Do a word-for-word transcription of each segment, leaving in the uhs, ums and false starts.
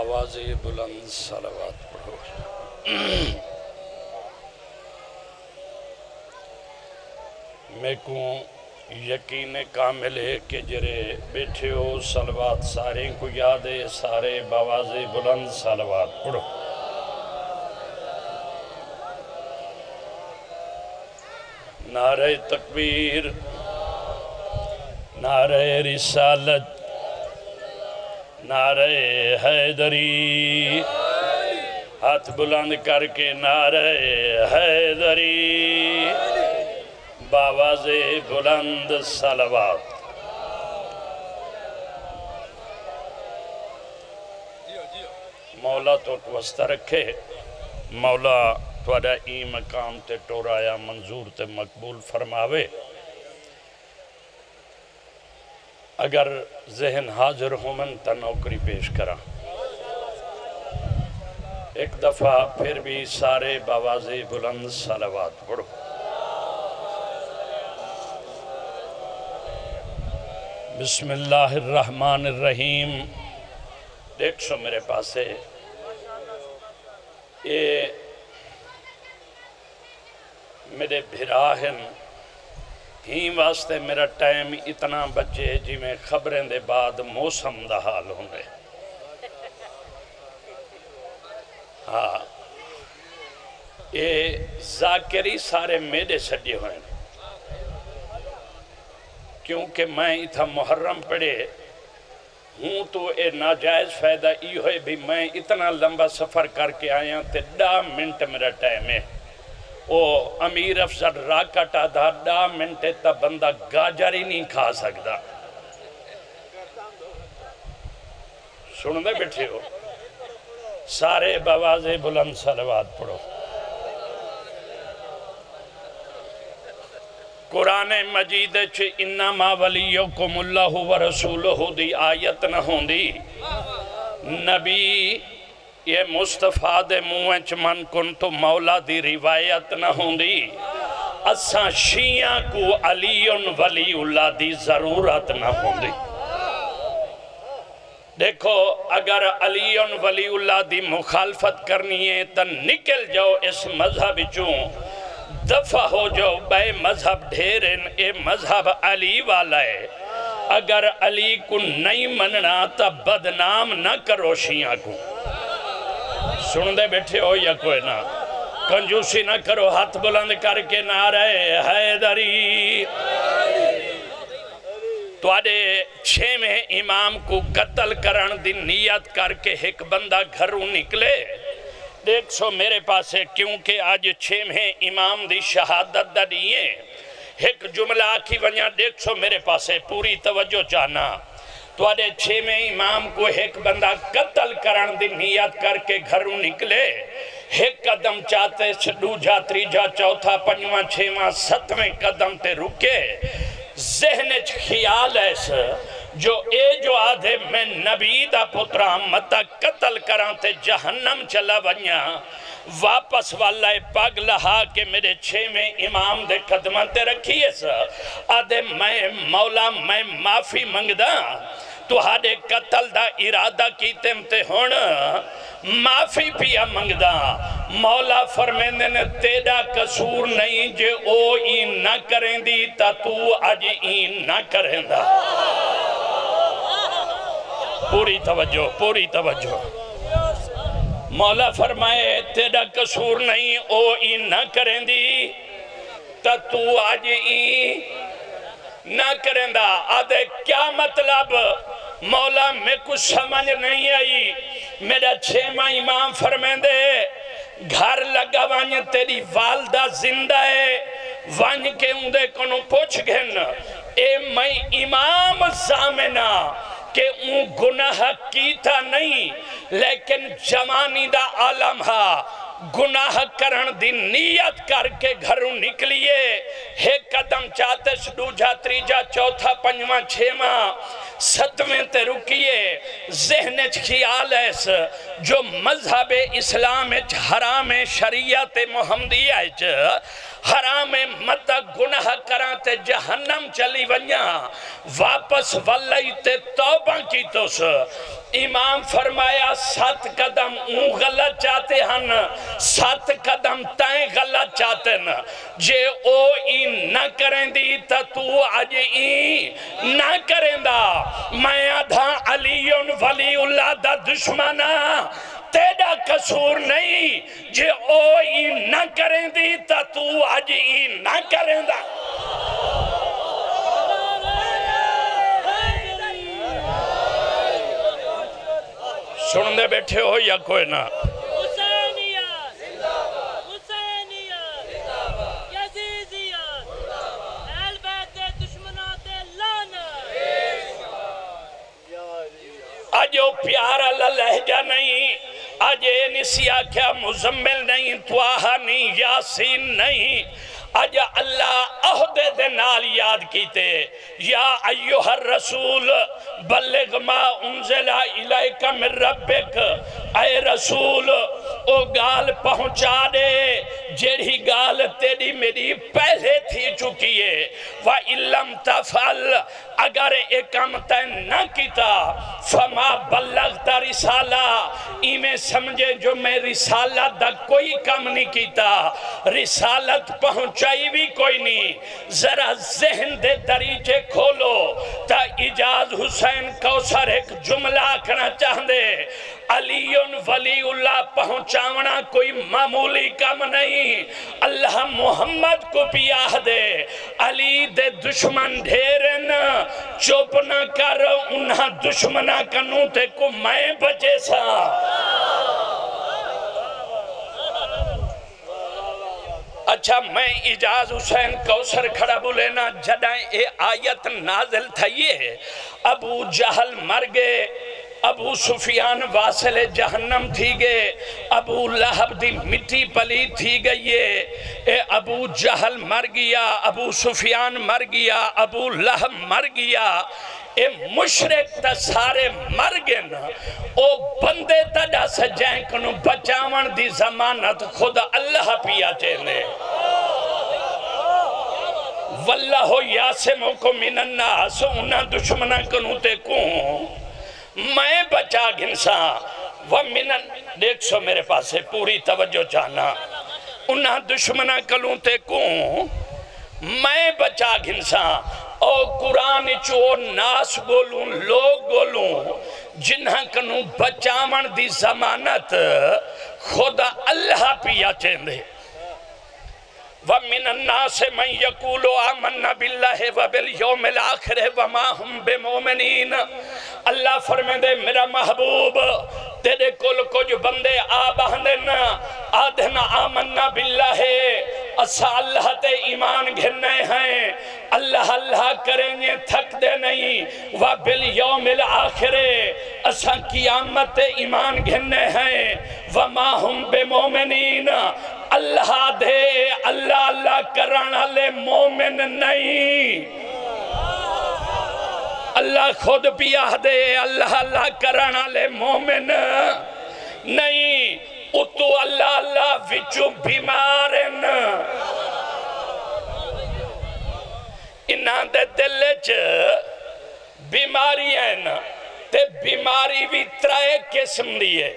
باواز بلند صلوات پڑھو۔ میں کو یقین کامل ہے کہ جرے بیٹھے ہو صلوات سارے کو یاد ہے، سارے باواز بلند صلوات پڑھو۔ نعرہ تکبیر، نعرہ رسالت، نعرہ حیدری، ہاتھ بلند کر کے نعرہ حیدری، باواز بلند صلوات۔ مولا تو وسط رکھے، مولا تھوڑا ای مقام تے ٹورایا منظور تے مقبول فرماوے۔ اگر ذہن حاضر ہو من تا نوکری پیش کرا، ایک دفعہ پھر بھی سارے باواز بلند صلوات پڑھو۔ بسم اللہ الرحمن الرحیم۔ دیکھ سو میرے پاس ہے یہ میرے بھراہن ہی واسطے میرا ٹائم اتنا بچے جی میں خبریں دے بعد موسم دا حال ہوں گے۔ ہاں یہ ذاکری سارے میرے سجے ہوئے ہیں، کیونکہ میں اتھا محرم پڑے ہوں تو اے ناجائز فائدہ ای ہوئے بھی میں اتنا لمبا سفر کر کے آیا تے ڈا منٹ میرا ٹائم ہے۔ او امیر افضل راکٹا دا ڈا منٹے تا بندہ گاجر ہی نہیں کھا سکتا۔ سن دے بیٹھے ہو، سارے باواز بلند صلوات پڑھو۔ قرآن مجید چھے انما ولیکم اللہ ورسولہ دی آیت نہ ہوں دی، نبی یہ مصطفیٰ دے موہنچ من کن تو مولا دی روایت نہ ہوں دی، اساں شیعہ کو علی ولی اللہ دی ضرورت نہ ہوں دی۔ دیکھو اگر علی ولی اللہ دی مخالفت کرنی ہے تو نکل جاؤ اس مذہب چوں، دفع ہو جاؤ، بے مذہب ڈھیرن، اے مذہب علی والا ہے۔ اگر علی کو نہیں مننا تو بدنام نہ کرو شیعہ کو۔ سن دے بیٹھے ہو یا کوئی نہ کنجوسی نہ کرو، ہاتھ بلند کر کے نعرہ حیدری۔ تو آدھے چھویں امام کو قتل کرن دی نیت کر کے ایک بندہ گھروں نکلے۔ دیکھ سو میرے پاس ہے، کیونکہ آج چھویں امام دی شہادت دا دیئے ایک جملہ آکھی ونیا، دیکھ سو میرے پاس ہے، پوری توجہ چاہنا۔ تو آدھے چھویں امام کو ایک بندہ قتل کرن دی نیت کر کے گھروں نکلے، ایک قدم چاہتے دوجا تریجا چوتھا پنجواں چھواں ستویں قدم تے رکے، ذہن خیال ایسا جو اے جو آدھے میں نبی دا پترا متا قتل کران تے جہنم چلا ونیا، واپس والا پاگ لہا کہ میرے چھویں امام دے قدمان تے رکھیے سا، آدھے میں مولا میں معافی منگدا، تو ہاڑے قتل دا ارادہ کیتے متے ہونا معافی پیا منگدا۔ مولا فرمیندے نے تیرا قصور نہیں جے او این نہ کریں دی تا تو آج این نہ کریں دا۔ پوری توجہ، پوری توجہ۔ مولا فرمائے تیرا قصور نہیں او این نہ کریں دی تا تو آج این نہ کریں دا۔ آدھے کیا مطلب؟ مولا میں کچھ سمجھ نہیں آئی۔ میرا چھواں امام فرمیندے گھر لگا وانج تیری والدہ زندہ ہے، وانج کے اندے کنو پوچھ گھن، اے میں امام زامنہ کہ اون گناہ کیتا نہیں، لیکن جوانی دا عالم ہا گناہ کرن دی نیت کر کے گھروں نکلیے، ایک قدم چاہتے دوجا تریجا چوتھا پنجواں چھواں ستویں تے رکیے، ذہن خیال ایس جو مذہب اسلام حرام شریعت محمدی ہے حرام مدہ گناہ کراتے جہنم چلی ونیا واپس والی تے توبہ کی تو سا امام فرمایا سات قدم اون غلط چاہتے ہن سات قدم تائیں غلط چاہتے نا جے او این نہ کریں دی تا تو آج این نہ کریں دا میں آدھا علیون ولی اللہ دا دشمنہ تیڑا قصور نہیں جے او این نہ کریں دی تا تو آج این نہ کریں دا سن دے بیٹھے ہو یا کوئی نہ آج وہ پیارا لہجہ نہیں آج اے نسیہ کیا مزمل نہیں تواہا نہیں یاسین نہیں آج اللہ عہدے دے نال یاد کیتے یا ایوہ الرسول بلغ ما انزلہ الیکہ من ربک اے رسول او گال پہنچا دے جیڑی گال تیری میری پہلے تھی چکی ہے وَإِلَّمْ تَفْعَلْ اگر ایکم تے نہ کیتا فما بلغت رسالہ ایمیں سمجھے جو میں رسالہ دا کوئی کم نہیں کیتا رسالت پہنچائی بھی کوئی نہیں ذرا ذہن دے دریچے کھولو تا اجاز حسین کوثر ایک جملہ کرنا چاہن دے علیون ولی اللہ پہنچاونا کوئی معمولی کم نہیں اللہ محمد کو پیاہ دے علی دے دشمن ڈھیرن چوپ نہ کر انہا دشمنہ کنوں تے کو میں بچے سا اچھا میں اجاز حسین کوثر کھڑا بولینا جدائیں اے آیت نازل تھا یہ ابو جہل مر گئے ابو سفیان واصل جہنم تھی گئے ابو لہب دی مٹی پلی تھی گئی اے ابو جہل مر گیا ابو سفیان مر گیا ابو لہب مر گیا اے مشرک تا سارے مر گئے نا او بندے تا جا سجائیں کنو بچاون دی زمانت خود اللہ پیا چینے واللہ یاسمکم من الناس انہا دشمنہ کنو تے کون میں بچا گھنسا وَمِنَ دیکھ سو میرے پاس سے پوری توجہ چاہنا انہا دشمنہ کلوں تے کون میں بچا گھنسا او قرآن چو ناس گولوں لوگ گولوں جنہاں کنوں بچاون دی زمانت خدا اللہ پیا چیندے وَمِنَ النَّاسِ مَنْ يَقُولُ آمَنَّ بِاللَّهِ وَبِالْيَوْمِ الْآخِرِ وَمَا هُمْ بِمُؤْمِنِينَ اللہ فرمائے دے میرا محبوب تیرے کل کچھ بندے آباندن آدھن آمنّا باللہ اسا اللہ تے ایمان گھننے ہیں اللہ اللہ کریں گے تھک دے نہیں وَبِالْيَوْمِ الْآخِرِ اسا قیامت تے ایمان گھننے ہیں وَمَا هُمْ بِمُؤْمِنِينَ اللہ دے اللہ اللہ کرانا لے مومن نہیں اللہ خود پیاہ دے اللہ اللہ کرانا لے مومن نہیں اتو اللہ اللہ وچو بیمارن انہاں دے دلے چ بیماری ہیں تے بیماری بھی ترائے قسم دیئے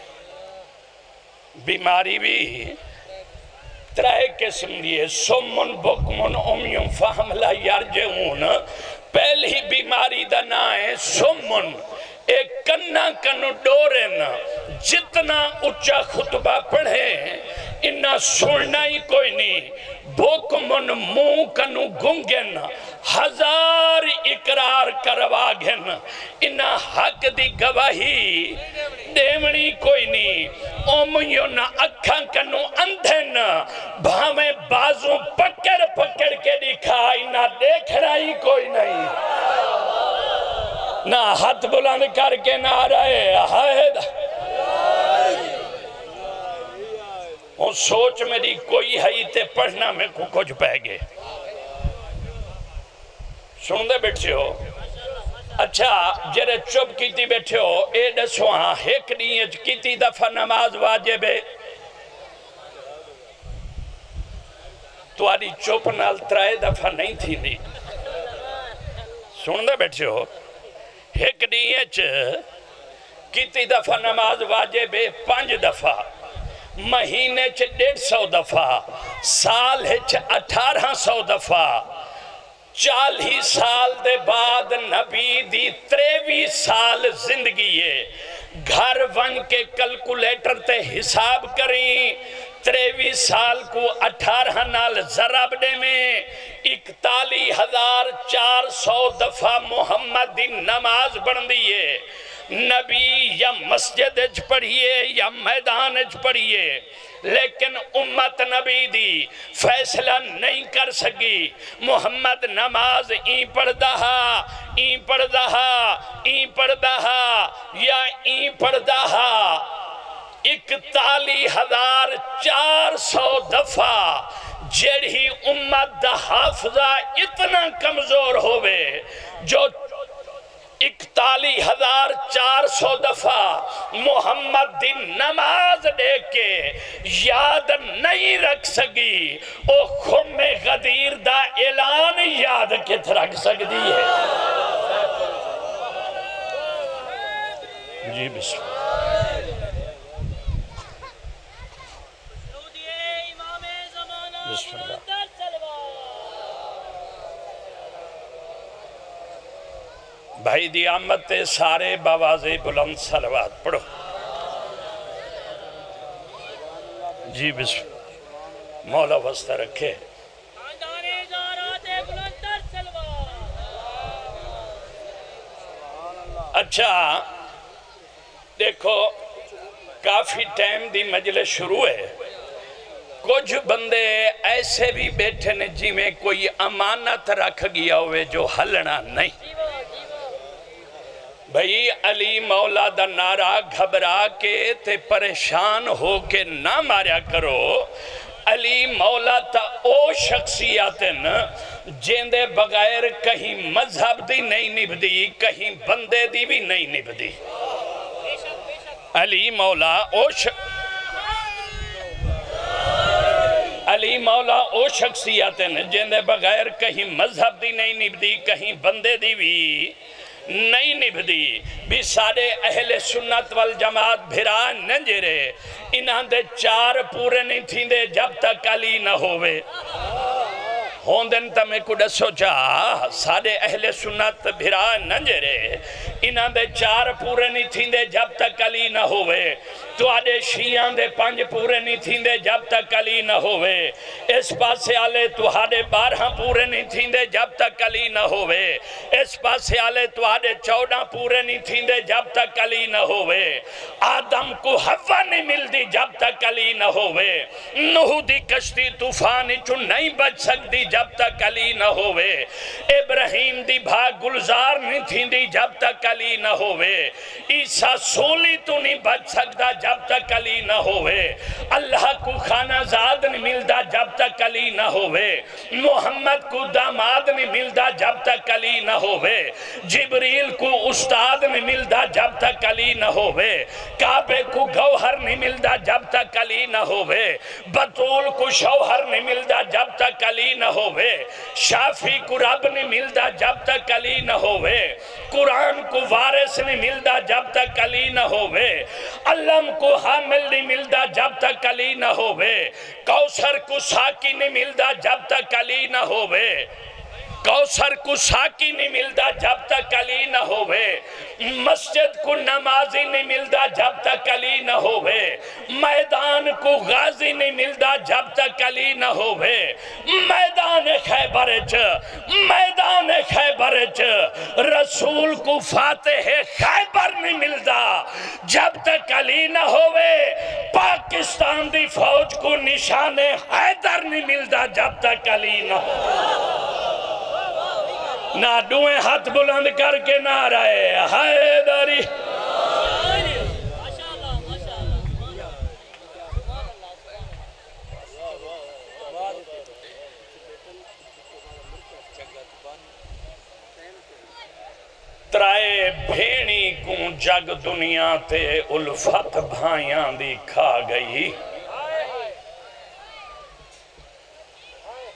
بیماری بھی ترائے قسم دیئے سمن بکمن امیون فہم لا یارجعون پہلی بیماری دا نا ہے سمن ایک کنہ کنو ڈورن جتنا اچھا خطبہ پڑھے انہا سننا ہی کوئی نہیں بکمن مو کنو گنگن ہزار اقرار کروا گھن انہا حق دی گواہی دیمنی کوئی نہیں اومیون اکھاں کنو اندھن بھامیں بازوں پکڑ پکڑ کے دکھا انہا دیکھنا ہی کوئی نہیں نہ ہاتھ بلند کر کے نہ رہے حید وہ سوچ میری کوئی ہے تے پڑھنا میں کو کچھ پہ گئے سن دے بیٹھے ہو اچھا جرے چپ کیتی بیٹھے ہو اے دسو ہاں ایک نیج کیتی دفعہ نماز واجب ہے تو آدھی چوپ نال ترائے دفعہ نہیں تھی دی سن دے بیٹھے ہو ایک دیئے چھ کتی دفعہ نماز واجب ہے پانچ دفعہ مہینے چھ ڈیڑھ سو دفعہ سال ہے چھ اٹھارہ سو دفعہ چالی سال دے بعد نبی دی تریوی سال زندگی ہے گھر ون کے کلکولیٹر تے حساب کریں تریوی سال کو اٹھارہ نال ضرب دے میں اکتالی ہزار چار سو دفعہ محمد دی نماز بن دیئے نبی یا مسجد اچ پڑھئے یا میدان اچ پڑھئے لیکن امت نبی دی فیصلہ نہیں کر سکی محمد نماز این پڑھ دہا این پڑھ دہا این پڑھ دہا یا این پڑھ دہا اکتالی ہزار چار سو دفعہ جڑی امت دا حافظہ اتنا کمزور ہوئے جو اکتالی ہزار چار سو دفعہ محمد دی نماز دے کے یاد نہیں رکھ سکی او خم غدیر دا اعلان یاد کت رکھ سکتی ہے جی بسم بسم اللہ بھائی دی آمد تے سارے باواز بلند صلوات پڑھو جی بسم مولا وسط رکھے اچھا دیکھو کافی ٹائم دی مجلس شروع ہے کچھ بندے ایسے بھی بیٹھے نے جی میں کوئی امانت رکھ گیا ہوئے جو ہلنا نہیں بھئی علی مولا دا نعرہ گھبرا کے تے پریشان ہو کے نہ ماریا کرو علی مولا تا او شخصیاتن جیندے بغیر کہیں مذہب دی نہیں نبدی کہیں بندے دی بھی نہیں نبدی علی مولا او شخصیاتن علی مولا او شخصیاتن جیندے بغیر کہیں مذہب دی نہیں نبدی کہیں بندے دی بھی نہیں نبھدی بھی سارے اہل سنت والجماعت بھرا ننجرے انہاں دے چار پورے نہیں تھیں دے جب تک علی نہ ہوئے ہوندن تمہیں کڑا سوچا سارے اہل سنت بھرا ننجرے انہاں دے چار پورے نہیں تھیں دے جب تک علی نہ ہوئے تو آدھے شیعان دے پانچ پورے نہیں تھیں دے جب تک علی نہ ہوئے اس پاس سے آلے تو آدھے بارہ پورے نہیں تھیں دے جب تک علی نہ ہوئے اس پاس سے آلے تو آدھے چودہ پورے نہیں تھیں دے جب تک علی نہ ہوئے آدم کو حوا نہیں مل دی جب تک علی نہ ہوئے نوح دی کشتی طوفان چون نہیں بچ سکتی جب تک علی نہ ہوئے ابراہیم دی بھاگ گلزار نہیں تھیں دی جب تک علی نہ ہوئے عیسیٰ سولی تو نہیں بچ سکتا جب تک علی نہ ہوئے اللہ کو خانہ زاد نہیں ملتا جب تک علی نہ ہوئے محمد کو داماد نہیں ملتا جب تک علی نہ ہوئے جبریل کو استاد نہیں ملتا جب تک علی نہ ہوئے کعبے کو گوہر نہیں ملتا جب تک علی نہ ہوئے بطول کو شوہر نہیں ملتا جب تک علی نہ ہوئے شافی کو رب نہیں ملتا جب تک علی نہ ہوئے قرآن کو وارث نہیں ملتا جب تک علی نہ ہوئے علم کو حامل نہیں ملتا جب تک علی نہ ہوئے کوثر کو ساکی نہیں ملتا جب تک علی نہ ہوئے کوثر کو ساکی نہیں ملتا جب تک علی نہ ہوئے مسجد کو نمازی نہیں ملتا جب تک علی نہ ہوئے میدان کو غازی نہیں ملتا جب تک علی نہ ہوئے میدان خیبرچ میدان خیبرچ رسول کو فاتح خیبر نہیں ملتا جب تک علی نہ ہوئے پاکستان دی فوج کو نشان حیدر نہیں ملتا جب تک علی نہ ہوئے نہ دوئیں ہاتھ بلند کر کے نہ رہے حیدری ترائے بھینی کو جگ دنیا تے الفت بھائیاں دی کھا گئی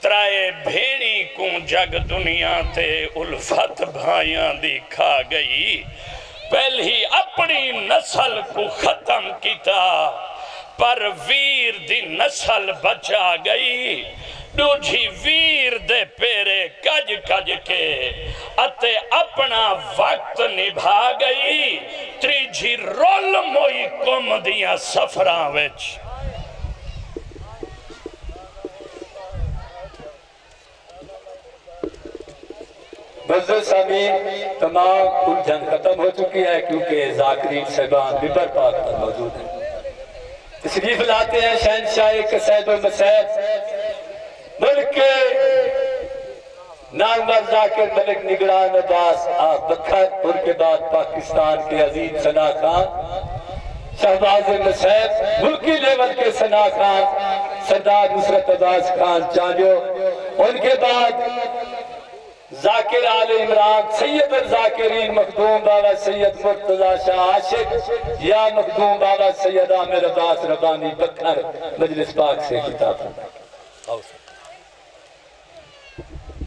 بھیڑی کو جگ دنیا تے الفت بھائیاں دی کھا گئی پہلی اپنی نسل کو ختم کیتا پر ویر دی نسل بچا گئی دوجھی ویر دے پیرے کج کج کے اتے اپنا وقت نبھا گئی تریجھی رول موئی کم دیاں سفران وچ بزر سامین تمام کل جنگ ختم ہو چکی ہے کیونکہ ذاکرین صاحبان ببر پاک پر موجود ہیں تشریف لاتے ہیں شہنشاہ قصید و مسید ملک نامور ذاکر ملک نگران عباس آپ بکھر ان کے بعد پاکستان کے عظیم ثنا خان شہباز مسید ملکی لیول کے ثنا خان سردار نصرت عباس خان چانجو ان کے بعد ذاکر آل عمران سید الذاکرین مخدوم بابا سید مرتضی شاہ عاشق یا مخدوم بابا سید عامر عباس ربانی بکھر مجلس پاک سے خطاب